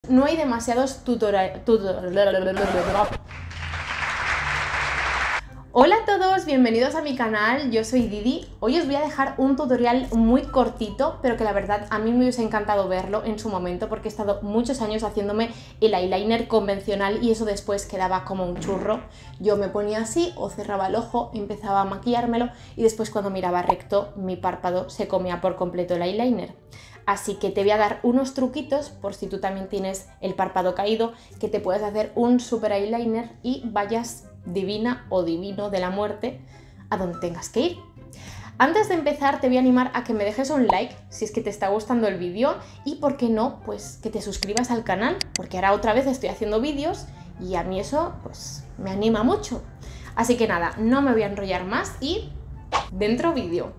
No hay demasiados tutoriales. Hola a todos, bienvenidos a mi canal, yo soy Didi. Hoy os voy a dejar un tutorial muy cortito, pero que la verdad a mí me hubiese encantado verlo en su momento porque he estado muchos años haciéndome el eyeliner convencional y eso después quedaba como un churro. Yo me ponía así o cerraba el ojo, empezaba a maquillármelo y después cuando miraba recto mi párpado se comía por completo el eyeliner. Así que te voy a dar unos truquitos por si tú también tienes el párpado caído, que te puedas hacer un super eyeliner y vayas divina o divino de la muerte a donde tengas que ir. Antes de empezar te voy a animar a que me dejes un like si es que te está gustando el vídeo y por qué no, pues que te suscribas al canal, porque ahora otra vez estoy haciendo vídeos y a mí eso pues me anima mucho. Así que nada, no me voy a enrollar más y dentro vídeo.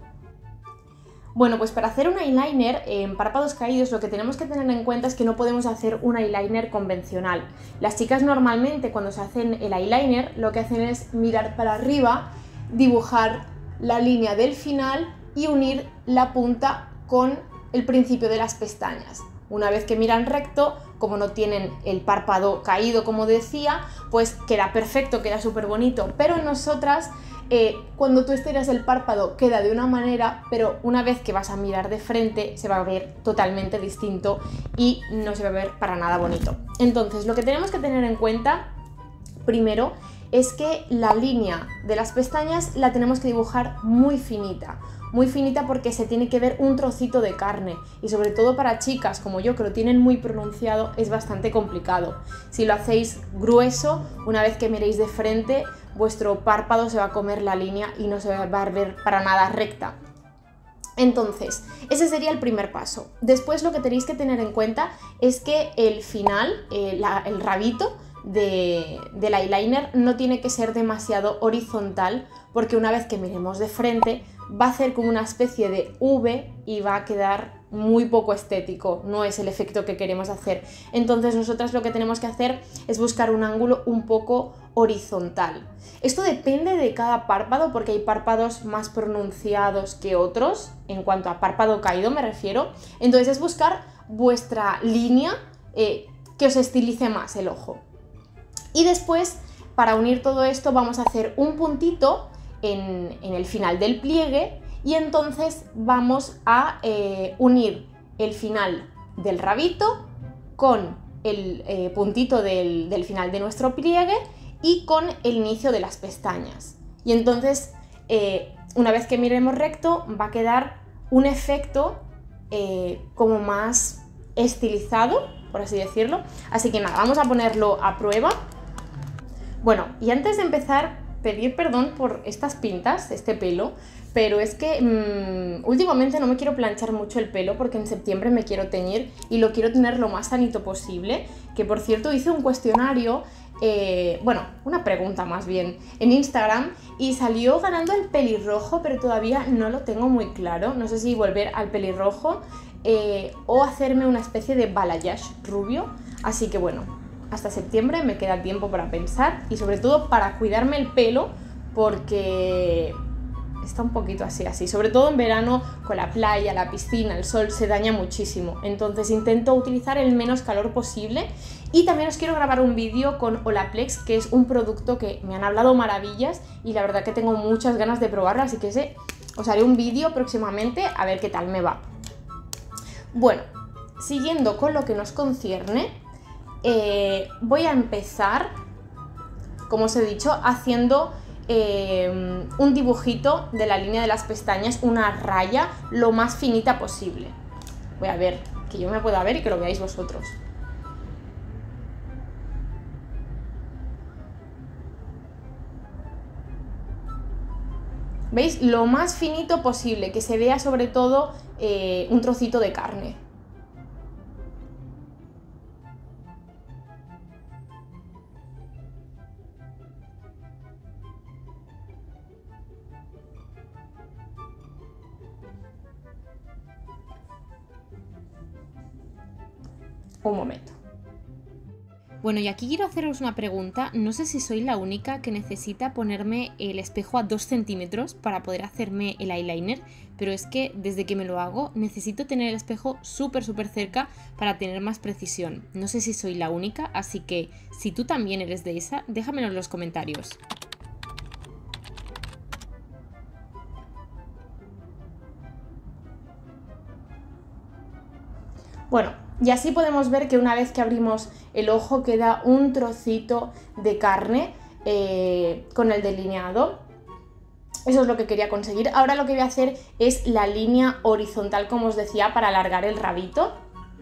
Bueno, pues para hacer un eyeliner en párpados caídos lo que tenemos que tener en cuenta es que no podemos hacer un eyeliner convencional. Las chicas normalmente cuando se hacen el eyeliner lo que hacen es mirar para arriba, dibujar la línea del final y unir la punta con el principio de las pestañas. Una vez que miran recto, como no tienen el párpado caído como decía, pues queda perfecto, queda súper bonito, pero nosotras cuando tú estiras el párpado queda de una manera, pero una vez que vas a mirar de frente se va a ver totalmente distinto y no se va a ver para nada bonito. Entonces lo que tenemos que tener en cuenta primero es que la línea de las pestañas la tenemos que dibujar muy finita porque se tiene que ver un trocito de carne y sobre todo para chicas como yo que lo tienen muy pronunciado es bastante complicado. Si lo hacéis grueso, una vez que miréis de frente, vuestro párpado se va a comer la línea y no se va a ver para nada recta. Entonces, ese sería el primer paso. Después lo que tenéis que tener en cuenta es que el final, el rabito del eyeliner no tiene que ser demasiado horizontal porque una vez que miremos de frente va a hacer como una especie de V y va a quedar muy poco estético, no es el efecto que queremos hacer. Entonces nosotras lo que tenemos que hacer es buscar un ángulo un poco horizontal. Esto depende de cada párpado porque hay párpados más pronunciados que otros, en cuanto a párpado caído me refiero. Entonces es buscar vuestra línea que os estilice más el ojo. Y después, para unir todo esto, vamos a hacer un puntito en el final del pliegue y entonces vamos a unir el final del rabito con el puntito del final de nuestro pliegue y con el inicio de las pestañas. Y entonces, una vez que miremos recto, va a quedar un efecto como más estilizado, por así decirlo. Así que nada, vamos a ponerlo a prueba. Bueno, y antes de empezar, pedir perdón por estas pintas, este pelo, pero es que últimamente no me quiero planchar mucho el pelo porque en septiembre me quiero teñir y lo quiero tener lo más sanito posible, que por cierto hice un cuestionario, bueno, una pregunta más bien, en Instagram y salió ganando el pelirrojo, pero todavía no lo tengo muy claro, no sé si volver al pelirrojo o hacerme una especie de balayage rubio, así que bueno. Hasta septiembre me queda tiempo para pensar y sobre todo para cuidarme el pelo porque está un poquito así. Sobre todo en verano con la playa, la piscina, el sol se daña muchísimo. Entonces intento utilizar el menos calor posible y también os quiero grabar un vídeo con Olaplex, que es un producto que me han hablado maravillas y la verdad que tengo muchas ganas de probarlo, así que os haré un vídeo próximamente a ver qué tal me va. Bueno, siguiendo con lo que nos concierne, voy a empezar, como os he dicho, haciendo un dibujito de la línea de las pestañas, una raya lo más finita posible. Voy a ver, que yo me pueda ver y que lo veáis vosotros. ¿Veis? Lo más finito posible, que se vea sobre todo un trocito de carne. Un momento. Bueno, y aquí quiero haceros una pregunta. No sé si soy la única que necesita ponerme el espejo a 2 centímetros para poder hacerme el eyeliner, pero es que desde que me lo hago necesito tener el espejo súper cerca para tener más precisión. No sé si soy la única, así que si tú también eres de esa, déjamelo en los comentarios. Bueno, y así podemos ver que una vez que abrimos el ojo queda un trocito de carne con el delineado. Eso es lo que quería conseguir. Ahora lo que voy a hacer es la línea horizontal, como os decía, para alargar el rabito.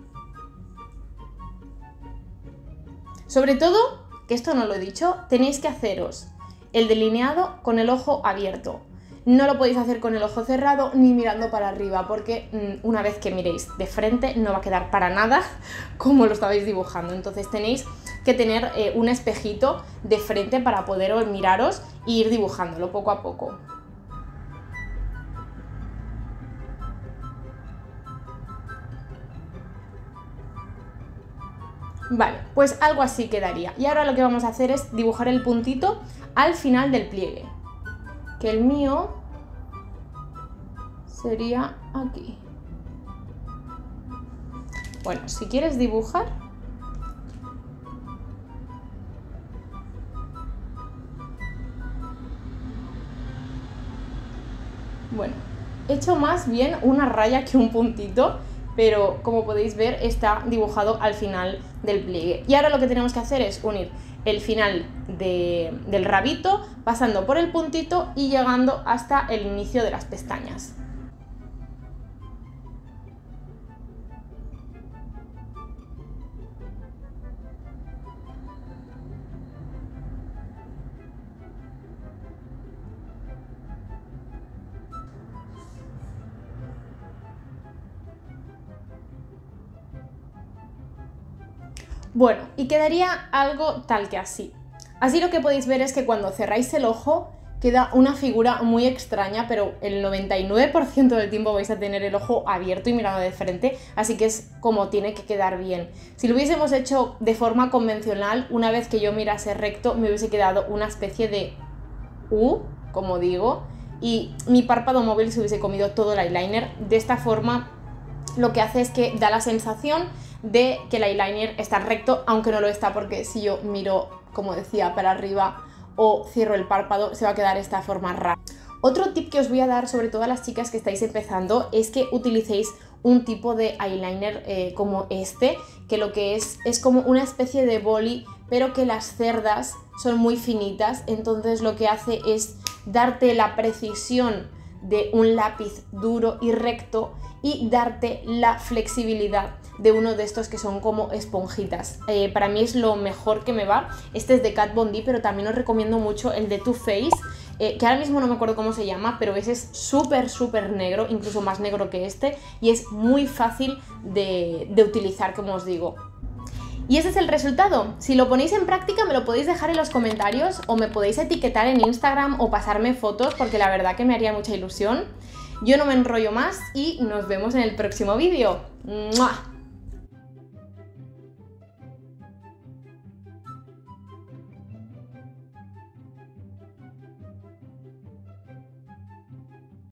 Sobre todo, que esto no lo he dicho, tenéis que haceros el delineado con el ojo abierto. No lo podéis hacer con el ojo cerrado ni mirando para arriba, porque una vez que miréis de frente no va a quedar para nada como lo estabais dibujando. Entonces tenéis que tener un espejito de frente para poder miraros e ir dibujándolo poco a poco. Vale, pues algo así quedaría. Y ahora lo que vamos a hacer es dibujar el puntito al final del pliegue, que el mío sería aquí. Bueno, si quieres dibujar, bueno, he hecho más bien una raya que un puntito, pero como podéis ver está dibujado al final del pliegue. Y ahora lo que tenemos que hacer es unir el final del rabito, pasando por el puntito y llegando hasta el inicio de las pestañas. Bueno, y quedaría algo tal que así. Así lo que podéis ver es que cuando cerráis el ojo queda una figura muy extraña, pero el 99% del tiempo vais a tener el ojo abierto y mirando de frente, así que es como tiene que quedar bien. Si lo hubiésemos hecho de forma convencional, una vez que yo mirase recto me hubiese quedado una especie de U, como digo, y mi párpado móvil se hubiese comido todo el eyeliner. De esta forma lo que hace es que da la sensación de que el eyeliner está recto, aunque no lo está, porque si yo miro, como decía, para arriba o cierro el párpado, se va a quedar esta forma rara. Otro tip que os voy a dar, sobre todo a las chicas que estáis empezando, es que utilicéis un tipo de eyeliner como este, que lo que es como una especie de boli, pero que las cerdas son muy finitas, entonces lo que hace es darte la precisión de un lápiz duro y recto y darte la flexibilidad de uno de estos que son como esponjitas. Para mí es lo mejor que me va. Este es de Kat Von D, pero también os recomiendo mucho el de Too Faced, que ahora mismo no me acuerdo cómo se llama, pero ese es súper negro, incluso más negro que este, y es muy fácil de utilizar, como os digo. Y ese es el resultado. Si lo ponéis en práctica me lo podéis dejar en los comentarios o me podéis etiquetar en Instagram o pasarme fotos, porque la verdad que me haría mucha ilusión. Yo no me enrollo más y nos vemos en el próximo vídeo. ¡Mua!